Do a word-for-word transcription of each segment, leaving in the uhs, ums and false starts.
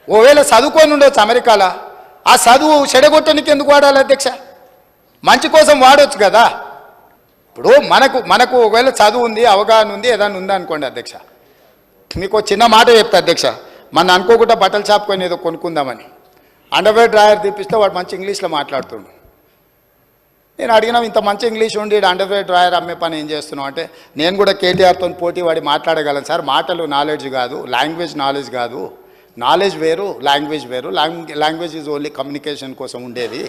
ఓవేళ చదువుకొని ఉండొచ్చు అమెరికాలో, ఆ చదువు చెడగొట్టడానికి ఎందుకు వాడాలి అధ్యక్ష? మంచి కోసం వాడవచ్చు కదా. ఇప్పుడు మనకు మనకు ఒకవేళ చదువు ఉంది, అవగాహన ఉంది, ఏదైనా ఉందా అనుకోండి అధ్యక్ష, మీకు చిన్న మాట చెప్తా అధ్యక్ష. మన అనుకోకుండా బట్టల షాప్ కొని ఏదో కొనుక్కుందామని అండర్వేర్ డ్రాయర్ తీపిస్తే వాడు మంచి ఇంగ్లీష్లో మాట్లాడుతుండు. నేను అడిగినా, ఇంత మంచి ఇంగ్లీష్ ఉండి అండర్వేర్ డ్రాయర్ అమ్మే పని ఏం చేస్తున్నావు అంటే, నేను కూడా కేటీఆర్తో పోటీ వాడి మాట్లాడగలను సార్. మాటలు నాలెడ్జ్ కాదు, లాంగ్వేజ్ నాలెడ్జ్ కాదు. నాలెడ్జ్ వేరు, లాంగ్వేజ్ వేరు. లాంగ్వేజ్ ఈజ్ ఓన్లీ కమ్యూనికేషన్ కోసం ఉండేది.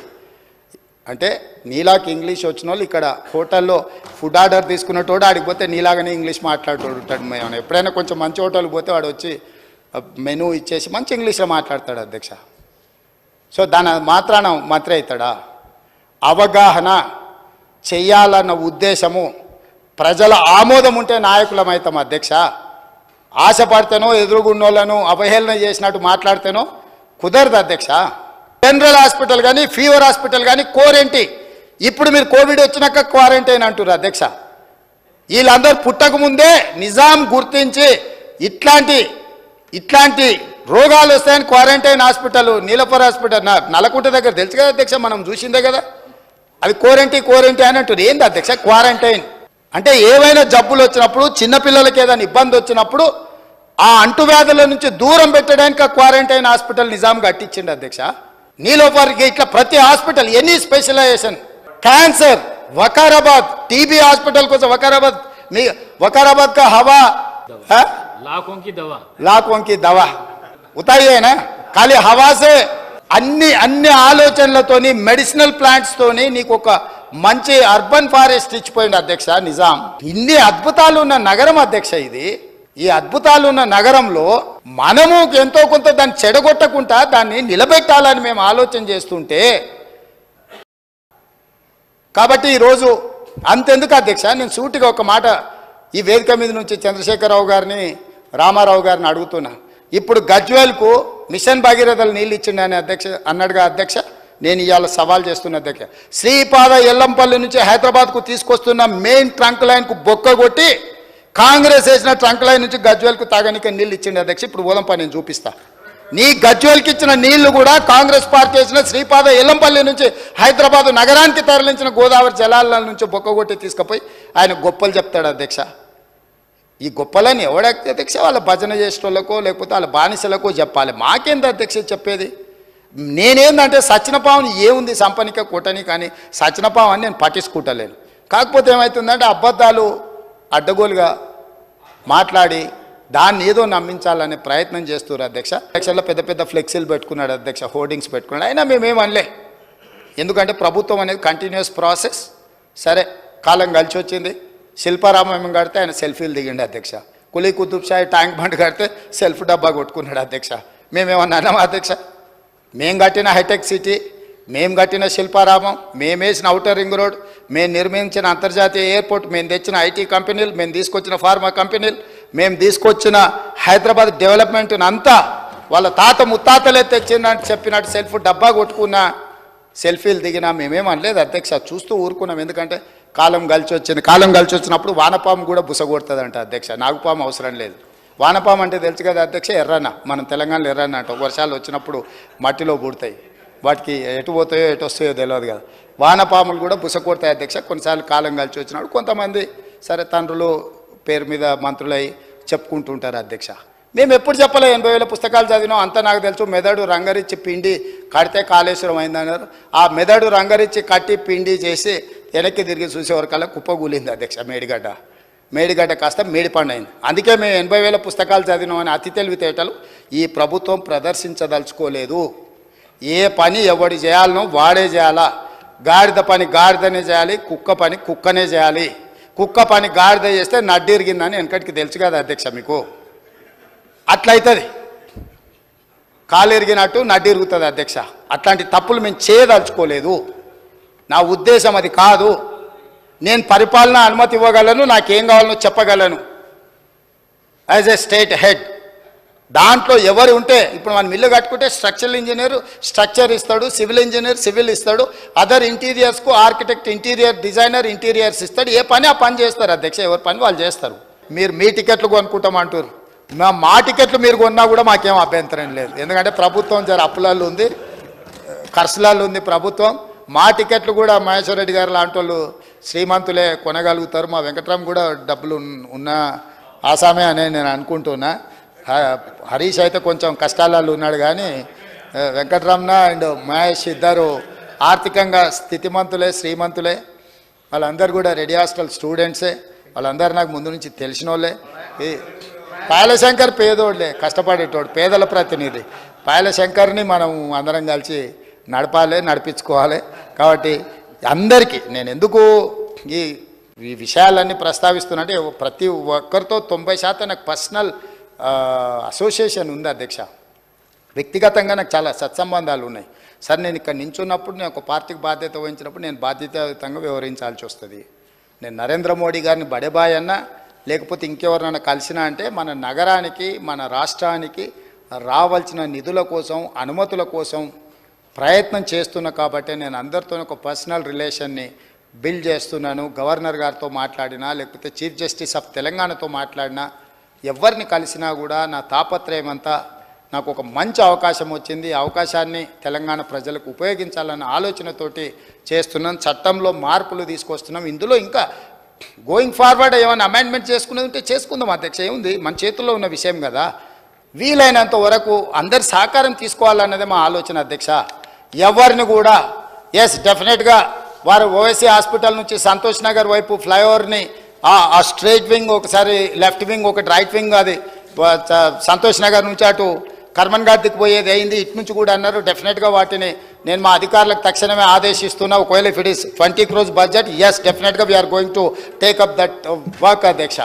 అంటే నీలాకి ఇంగ్లీష్ వచ్చిన వాళ్ళు ఇక్కడ హోటల్లో ఫుడ్ ఆర్డర్ తీసుకున్నటోడు ఆడికి పోతే నీలాగానే ఇంగ్లీష్ మాట్లాడుతూ ఉంటాడు. మేము ఎప్పుడైనా కొంచెం మంచి హోటల్కి పోతే వాడు వచ్చి మెనూ ఇచ్చేసి మంచి ఇంగ్లీష్లో మాట్లాడతాడు అధ్యక్ష. సో దాని మాత్రాన మాత్రే అవుతాడా? అవగాహన చెయ్యాలన్న ఉద్దేశము, ప్రజల ఆమోదం ఉంటే నాయకులం అవుతాం అధ్యక్ష. ఆశపడితేనో ఎదురుగున్నోళ్ళను అవహేళన చేసినట్టు మాట్లాడితేనో కుదరదు అధ్యక్ష. జనరల్ హాస్పిటల్ కానీ, ఫీవర్ హాస్పిటల్ కానీ క్వారంటైన్. ఇప్పుడు మీరు కోవిడ్ వచ్చినాక క్వారంటైన్ అంటారు అధ్యక్ష. వీళ్ళందరూ పుట్టకముందే నిజాం గుర్తించి ఇట్లాంటి ఇట్లాంటి రోగాలు వస్తాయని quarantine hospital, Niloufer hospital Nallakunta దగ్గర తెలుసు కదా అధ్యక్ష, మనం చూసిందే కదా. అది క్వారంటైన్ క్వారంటైన్ అని అంటారు. ఏంది అధ్యక్ష క్వారంటైన్ అంటే? ఏవైనా జబ్బులు వచ్చినప్పుడు, చిన్నపిల్లలకి ఏదైనా ఇబ్బంది వచ్చినప్పుడు ఆ అంటువ్యాధుల నుంచి దూరం పెట్టడానికి క్వారంటైన్ హాస్పిటల్ నిజాం కట్టించింది అధ్యక్ష. నీలోఫర్కి ఇట్లా ప్రతి hospital, any specialization, cancer Vikarabad, TB hospital కోసం వకారాబాద్, మీ వకారాబాద్ కా హవా लाखों की दवा लाखों की दवा ఉతాయేనా ఖాళీ హవాసే. అన్ని అన్ని ఆలోచనలతోని, మెడిసినల్ ప్లాంట్స్ తోని నీకు ఒక మంచి అర్బన్ ఫారెస్ట్ ఇచ్చిపోయింది అధ్యక్ష నిజాం. ఇన్ని అద్భుతాలు ఉన్న నగరం అధ్యక్ష ఇది. ఈ అద్భుతాలు ఉన్న నగరంలో మనము ఎంతో కొంత దాన్ని చెడగొట్టకుండా దాన్ని నిలబెట్టాలని మేము ఆలోచన చేస్తుంటే, కాబట్టి ఈరోజు అంతెందుకు అధ్యక్ష, నేను సూటిగా ఒక మాట ఈ వేదిక మీద నుంచి చంద్రశేఖరరావు గారిని, రామారావు గారిని అడుగుతున్నా. ఇప్పుడు గజ్వేల్కు మిషన్ భగీరథలు నీళ్ళు ఇచ్చిండని అధ్యక్ష అన్నాడుగా అధ్యక్ష. నేను ఇవాళ సవాల్ చేస్తున్న అధ్యక్ష, శ్రీపాద ఎల్లంపల్లి నుంచి హైదరాబాద్కు తీసుకొస్తున్న మెయిన్ ట్రంక్ లైన్కు బొక్క కొట్టి కాంగ్రెస్ వేసిన ట్రంక్ లైన్ నుంచి గజ్వేల్కు తాగడానికి నీళ్ళు ఇచ్చిండు అధ్యక్ష. ఇప్పుడు పోదంపా, నేను చూపిస్తా. నీ గజ్వేల్కి ఇచ్చిన నీళ్లు కూడా కాంగ్రెస్ పార్టీ వేసిన శ్రీపాద ఎల్లంపల్లి నుంచి హైదరాబాద్ నగరానికి తరలించిన గోదావరి జలాల నుంచి బొక్క కొట్టి తీసుకుపోయి ఆయన గొప్పలు చెప్తాడు అధ్యక్ష. ఈ గొప్పలని ఎవడైతే అధ్యక్ష వాళ్ళ భజన చేసేటోళ్ళకో లేకపోతే వాళ్ళ బానిసలకో చెప్పాలి. మాకేంది అధ్యక్ష చెప్పేది? నేనేందంటే సచ్చినపావుని ఏముంది సంపనిక కూటని, కానీ సచ్చినపావు అని నేను పట్టించుకుంటలేను. కాకపోతే ఏమవుతుందంటే అబద్ధాలు అడ్డగోలుగా మాట్లాడి దాన్ని ఏదో నమ్మించాలనే ప్రయత్నం చేస్తున్నారు అధ్యక్ష. అధ్యక్షలో పెద్ద పెద్ద ఫ్లెక్సీలు పెట్టుకున్నాడు అధ్యక్ష, హోర్డింగ్స్ పెట్టుకున్నాడు. అయినా మేమేమనలే, ఎందుకంటే ప్రభుత్వం అనేది కంటిన్యూస్ ప్రాసెస్. సరే, కాలం కలిసి వచ్చింది. శిల్పారామం కడితే ఆయన సెల్ఫీలు దిగిండు అధ్యక్ష. కులీ కుతుబ్ షాహి ట్యాంక్ బండ్ కడితే సెల్ఫ్ డబ్బా కొట్టుకున్నాడు అధ్యక్ష. మేమేమన్నా అన్నామా అధ్యక్ష? మేము కట్టిన హైటెక్ సిటీ, మేము కట్టిన శిల్పారామం, మేము వేసిన ఔటర్ రింగ్ రోడ్, మేము నిర్మించిన అంతర్జాతీయ ఎయిర్పోర్ట్, మేము తెచ్చిన ఐటీ కంపెనీలు, మేము తీసుకొచ్చిన ఫార్మా కంపెనీలు, మేము తీసుకొచ్చిన హైదరాబాద్ డెవలప్మెంట్ని అంతా వాళ్ళ తాత ముత్తాతలే తెచ్చిందని చెప్పినట్టు సెల్ఫ్ డబ్బా కొట్టుకున్న సెల్ఫీలు దిగినా మేమేమనలేదు అధ్యక్ష. చూస్తూ ఊరుకున్నాం. ఎందుకంటే కాలం కలిసి వచ్చింది. కాలం కలిసి వచ్చినప్పుడు వానపాము కూడా బుసగొడుతుందంట అధ్యక్ష. నాగుపాము అవసరం లేదు. వానపాము అంటే తెలుసు కదా అధ్యక్ష, ఎర్రన్న. మనం తెలంగాణలో ఎర్రన్న అంట. వర్షాలు వచ్చినప్పుడు మట్టిలో పుడతాయి, వాటికి ఎటు పోతాయో ఎటు వస్తాయో తెలియదు కదా. వానపాములు కూడా బుసగొడతాయి అధ్యక్ష. కొన్నిసార్లు కాలం కలిసి వచ్చినప్పుడు కొంతమంది సరే తండ్రులు పేరు మీద మంత్రులై చెప్పుకుంటుంటారు అధ్యక్ష. మేము ఎప్పుడు చెప్పలే, ఎనభై వేల పుస్తకాలు చదివినాం అంతా నాకు తెలుసు. మెదడు రంగరిచ్చి పిండి కడితే కాళేశ్వరం అయిందన్నారు. ఆ మెదడు రంగరిచ్చి కట్టి పిండి చేసి వెనక్కి తిరిగి చూసేవరకల్లా కుప్పగూలింది అధ్యక్ష మేడిగడ్డ. మేడిగడ్డ కాస్త మేడిపండు అయింది. అందుకే మేము ఎనభై వేల పుస్తకాలు చదివినామని అతి తెలివితేటలు ఈ ప్రభుత్వం ప్రదర్శించదలుచుకోలేదు. ఏ పని ఎవడి చేయాలనో వాడే చేయాలా. గాడిద పని గాడిదనే చేయాలి, కుక్క పని కుక్కనే చేయాలి. కుక్క పని గాడిద చేస్తే నడ్డి ఇరిగిందని వెనకటికి తెలుసు కదా అధ్యక్ష మీకు. అట్లయితుంది, కాలు ఎరిగినట్టు నడ్డి ఇరుగుతుంది అధ్యక్ష. అట్లాంటి తప్పులు మేము చేయదలుచుకోలేదు. నా ఉద్దేశం అది కాదు. నేను పరిపాలన అనుమతి ఇవ్వగలను, నాకేం కావాలనో చెప్పగలను యాజ్ ఏ స్టేట్ హెడ్. దాంట్లో ఎవరు ఉంటే, ఇప్పుడు మనం ఇల్లు కట్టుకుంటే స్ట్రక్చరల్ ఇంజనీర్ స్ట్రక్చర్ ఇస్తాడు, సివిల్ ఇంజనీర్ సివిల్ ఇస్తాడు, అదర్ ఇంటీరియర్స్కు ఆర్కిటెక్ట్ ఇంటీరియర్ డిజైనర్ ఇంటీరియర్స్ ఇస్తాడు. ఏ పని ఆ పని చేస్తారు అధ్యక్ష. ఎవరి పని వాళ్ళు చేస్తారు. మీరు మీ టికెట్లు కొనుక్కుంటామంటారు, మా మా టికెట్లు మీరు కొన్నా కూడా మాకేం అభ్యంతరం లేదు, ఎందుకంటే ప్రభుత్వం జర అప్పులలో ఉంది, ఖర్చులలో ఉంది ప్రభుత్వం. మా టికెట్లు కూడా మహేశ్వర రెడ్డి గారు లాంటి వాళ్ళు శ్రీమంతులే కొనగలుగుతారు. మా వెంకట్రామ్ కూడా డబ్బులు ఉన్న ఆసామే అని నేను అనుకుంటున్నా. హరీష్ అయితే కొంచెం కష్టాలలో ఉన్నాడు, కానీ వెంకట్రామ్న అండ్ మహేష్ ఇద్దరు ఆర్థికంగా స్థితిమంతులే, శ్రీమంతులే. వాళ్ళందరూ కూడా రెడీ హాస్టల్ స్టూడెంట్సే, వాళ్ళందరూ నాకు ముందు నుంచి తెలిసిన వాళ్ళే. ఈ పాయలశంకర్ పేదోడులే, కష్టపడేటోడు, పేదల ప్రతినిధి. పాయలశంకర్ని మనం అందరం కలిసి నడపాలి, నడిపించుకోవాలి. కాబట్టి అందరికీ నేను ఎందుకు ఈ ఈ విషయాలన్నీ ప్రస్తావిస్తున్నా అంటే ప్రతి ఒక్కరితో తొంభై శాతం నాకు పర్సనల్ అసోసియేషన్ ఉంది అధ్యక్ష. వ్యక్తిగతంగా నాకు చాలా సత్సంబంధాలు ఉన్నాయి. సార్ నేను ఇక్కడ నించున్నప్పుడు నేను ఒక పార్టీకి బాధ్యత వహించినప్పుడు నేను బాధ్యతాయుతంగా వ్యవహరించాల్సి వస్తుంది. నేను నరేంద్ర మోడీ గారిని బడేబాయ్ అన్నా లేకపోతే ఇంకెవరినైనా కలిసినా అంటే మన నగరానికి మన రాష్ట్రానికి రావాల్సిన నిధుల కోసం అనుమతుల కోసం ప్రయత్నం చేస్తున్నా. కాబట్టి నేను అందరితో ఒక పర్సనల్ రిలేషన్ని బిల్డ్ చేస్తున్నాను. గవర్నర్ గారితో మాట్లాడినా లేకపోతే చీఫ్ జస్టిస్ ఆఫ్ తెలంగాణతో మాట్లాడినా ఎవరిని కలిసినా కూడా నా తాపత్రయం అంతా నాకు ఒక మంచి అవకాశం వచ్చింది, అవకాశాన్ని తెలంగాణ ప్రజలకు ఉపయోగించాలన్న ఆలోచనతోటి చేస్తున్నాం. చట్టంలో మార్పులు తీసుకొస్తున్నాం. ఇందులో ఇంకా గోయింగ్ ఫార్వర్డ్ ఏమైనా అమెండ్మెంట్ చేసుకునేది ఉంటే చేసుకుందాం అధ్యక్ష, ఏముంది, మన చేతుల్లో ఉన్న విషయం కదా. వీలైనంత వరకు అందరి సహకారం తీసుకోవాలన్నదే మా ఆలోచన అధ్యక్ష. ఎవరిని కూడా ఎస్ డెఫినెట్గా వారు ఓవైసీ హాస్పిటల్ నుంచి సంతోష్ నగర్ వైపు ఫ్లైఓవర్ని ఆ స్ట్రైట్ వింగ్ ఒకసారి లెఫ్ట్ వింగ్ ఒకటి రైట్ వింగ్, అది సంతోష్ నగర్ నుంచి అటు కర్మన్ ఘాట్కి పోయేది అయింది, ఇటు నుంచి కూడా అన్నారు. డెఫినెట్గా వాటిని నేను మా అధికారులకు తక్షణమే ఆదేశిస్తున్నా. ఒకవేళ if it is twenty crores budget, yes డెఫినెట్గా we are going to take up that work అధ్యక్ష.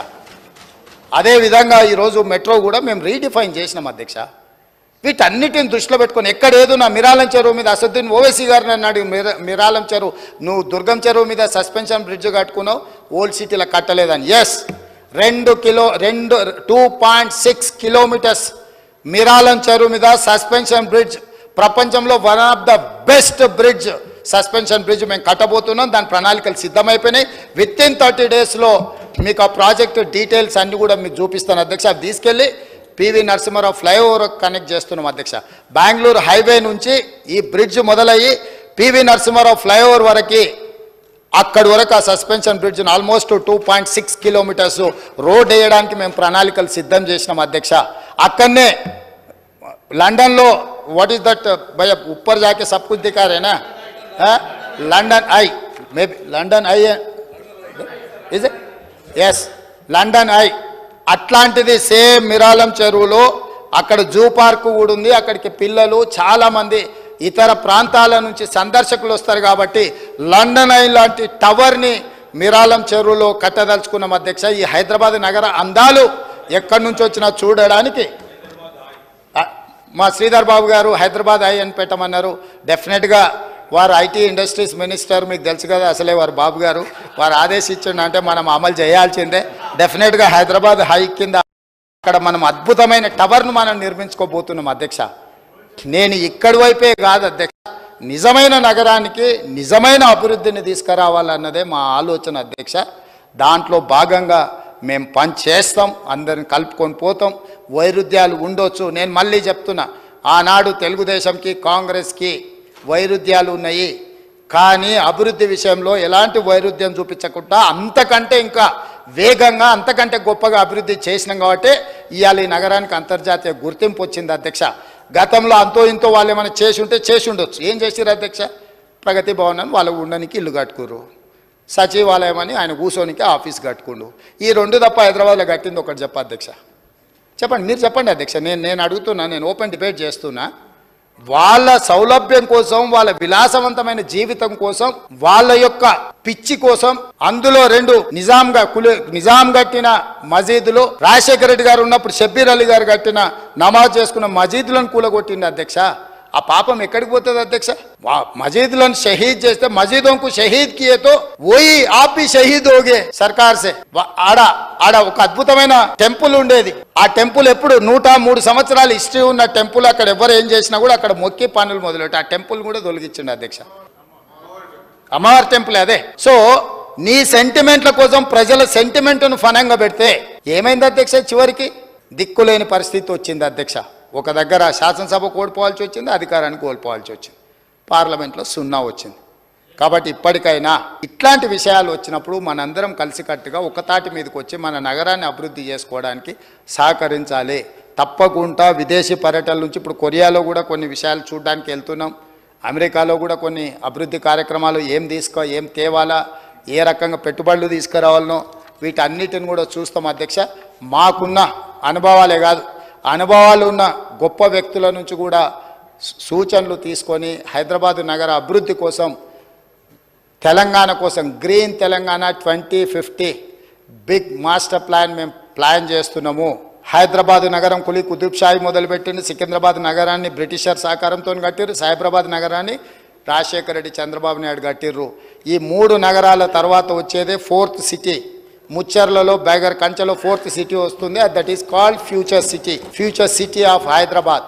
అదేవిధంగా ఈరోజు మెట్రో కూడా మేము రీడిఫైన్ చేసినాం అధ్యక్ష. వీటన్నిటిని దృష్టిలో పెట్టుకొని ఎక్కడ ఏదో నా మిరాలం చెరువు మీద అసదుద్దీన్ ఓవైసీ గారిని అన్నాడు, మిర మిరాలం చెరువు నువ్వు దుర్గం చెరువు మీద సస్పెన్షన్ బ్రిడ్జ్ కట్టుకున్నావు, ఓల్డ్ సిటీలో కట్టలేదని. ఎస్ రెండు కిలో రెండు two point six kilometres Miralam చెరువు మీద సస్పెన్షన్ బ్రిడ్జ్, ప్రపంచంలో one of the best bridge, suspension bridge మేము కట్టబోతున్నాం. దాని ప్రణాళికలు సిద్ధమైపోయినాయి. విత్ ఇన్ థర్టీ డేస్లో మీకు ఆ ప్రాజెక్టు డీటెయిల్స్ అన్నీ కూడా మీకు చూపిస్తాను అధ్యక్ష. అది తీసుకెళ్ళి పివి నరసింహారావు ఫ్లైఓవర్ కనెక్ట్ చేస్తున్నాం అధ్యక్ష. బెంగళూరు హైవే నుంచి ఈ బ్రిడ్జ్ మొదలయ్యి పివి నరసింహారావు ఫ్లైఓవర్ వరకు, అక్కడి వరకు ఆ సస్పెన్షన్ బ్రిడ్జ్ను almost two point six kilometres road వేయడానికి మేము ప్రణాళికలు సిద్ధం చేసినాం అధ్యక్ష. అక్కడనే లండన్లో వాట్ ఈస్ దట్ భయ ఉప్పర్ జాకే సబ్ కుछ दिखा रहे ना, London Eye maybe London Eye is yes London Eye అట్లాంటిది సేమ్ మిరాలం చెరువులో అక్కడ జూ పార్కు కూడా ఉంది. అక్కడికి పిల్లలు చాలామంది ఇతర ప్రాంతాల నుంచి సందర్శకులు వస్తారు. కాబట్టి లండన్ ఐ లాంటి టవర్ని మిరాలం చెరువులో కట్టదలుచుకున్నాం అధ్యక్ష. ఈ హైదరాబాద్ నగర అందాలు ఎక్కడి నుంచి వచ్చినా చూడడానికి మా శ్రీధర్ బాబు గారు హైదరాబాద్ ఐ అని పెట్టమన్నారు. డెఫినెట్గా వారు ఐటీ ఇండస్ట్రీస్ మినిస్టర్, మీకు తెలుసు కదా అసలే వారు బాబు గారు, వారు ఆదేశించండి అంటే మనం అమలు చేయాల్సిందే. డెఫినెట్గా హైదరాబాద్ హై కింద అక్కడ మనం అద్భుతమైన టవర్ను మనం నిర్మించుకోబోతున్నాం అధ్యక్ష. నేను ఇక్కడి వైపే కాదు అధ్యక్ష, నిజమైన నగరానికి నిజమైన అభివృద్ధిని తీసుకురావాలన్నదే మా ఆలోచన అధ్యక్ష. దాంట్లో భాగంగా మేము పని చేస్తాం, అందరిని కలుపుకొని పోతాం. వైరుధ్యాలు ఉండొచ్చు, నేను మళ్ళీ చెప్తున్నా, ఆనాడు తెలుగుదేశంకి కాంగ్రెస్కి వైరుధ్యాలు ఉన్నాయి, కానీ అభివృద్ధి విషయంలో ఎలాంటి వైరుధ్యం చూపించకుండా అంతకంటే ఇంకా వేగంగా అంతకంటే గొప్పగా అభివృద్ధి చేసినాం. కాబట్టి ఇవాళ ఈ నగరానికి అంతర్జాతీయ గుర్తింపు వచ్చింది అధ్యక్ష. గతంలో అంతో ఇంతో వాళ్ళు ఏమైనా చేసి ఉంటే చేసి ఉండొచ్చు. ఏం చేసిరు అధ్యక్ష? ప్రగతి భవన్ అని వాళ్ళు ఉండడానికి ఇల్లు కట్టుకురు, సచివాలయం అని ఆయన కూర్చోనికి ఆఫీస్ కట్టుకుండు. ఈ రెండు తప్ప హైదరాబాద్లో కట్టింది ఒకటి చెప్ప అధ్యక్ష. చెప్పండి, మీరు చెప్పండి అధ్యక్ష. నేను నేను అడుగుతున్నా, నేను ఓపెన్ డిబేట్ చేస్తున్నా. వాళ్ళ సౌలభ్యం కోసం, వాళ్ళ విలాసవంతమైన జీవితం కోసం, వాళ్ళ యొక్క పిచ్చి కోసం అందులో రెండు నిజాంగా కులి నిజాం కట్టిన మసీదులు, రాజశేఖర రెడ్డి గారు ఉన్నప్పుడు షబ్బీర్ అలీ గారు కట్టిన నమాజ్ చేసుకున్న మసీదులను కూలగొట్టింది అధ్యక్ష. ఆ పాపం ఎక్కడికి పోతుంది అధ్యక్ష? మసీదులను షహీద్ చేస్తే మసీదోంకు షహీద్ కియేతో ఓయి ఆపి షహీద్ హోగే సర్కార్ సే. ఆడ ఆడ ఒక అద్భుతమైన టెంపుల్ ఉండేది. ఆ టెంపుల్ ఎప్పుడు నూట మూడు సంవత్సరాల హిస్టరీ ఉన్న టెంపుల్. అక్కడ ఎవరు ఏం చేసినా కూడా అక్కడ మొక్కి పనులు మొదలెట్టి ఆ టెంపుల్ కూడా తొలగించండి అధ్యక్ష. అమ్మవారి టెంపుల్ అదే. సో నీ సెంటిమెంట్ల కోసం ప్రజల సెంటిమెంట్ను ఫనంగా పెడితే ఏమైంది అధ్యక్ష? చివరికి దిక్కులేని పరిస్థితి వచ్చింది అధ్యక్ష. ఒక దగ్గర శాసనసభ కోల్పోవాల్సి వచ్చింది, అధికారాన్ని కోల్పోవాల్సి వచ్చింది, పార్లమెంట్లో సున్నా వచ్చింది. కాబట్టి ఇప్పటికైనా ఇట్లాంటి విషయాలు వచ్చినప్పుడు మనందరం కలిసికట్టుగా ఒక తాటి మీదకి వచ్చి మన నగరాన్ని అభివృద్ధి చేసుకోవడానికి సహకరించాలి. తప్పకుండా విదేశీ పర్యటనల నుంచి ఇప్పుడు కొరియాలో కూడా కొన్ని విషయాలు చూడడానికి వెళ్తున్నాం, అమెరికాలో కూడా కొన్ని అభివృద్ధి కార్యక్రమాలు ఏం తీసుకో ఏం తేవాలా, ఏ రకంగా పెట్టుబడులు తీసుకురావాలనో వీటన్నిటిని కూడా చూస్తాం అధ్యక్ష. మాకున్న అనుభవాలే కాదు, అనుభవాలు ఉన్న గొప్ప వ్యక్తుల నుంచి కూడా సూచనలు తీసుకొని హైదరాబాదు నగర అభివృద్ధి కోసం, తెలంగాణ కోసం green Telangana twenty fifty big master plan మేము ప్లాన్ చేస్తున్నాము. హైదరాబాదు నగరం కులీ కుతుబ్ షాహీ మొదలుపెట్టింది, సికింద్రాబాద్ నగరాన్ని బ్రిటిషర్ సహకారంతో కట్టిర్రు, సైబరాబాద్ నగరాన్ని రాజశేఖర రెడ్డి చంద్రబాబు నాయుడు కట్టిర్రు. ఈ మూడు నగరాల తర్వాత వచ్చేదే ఫోర్త్ సిటీ. ముచ్చర్లలో బేగర్ కంచెలో ఫోర్త్ సిటీ వస్తుంది, that is called future city, future city of Hyderabad.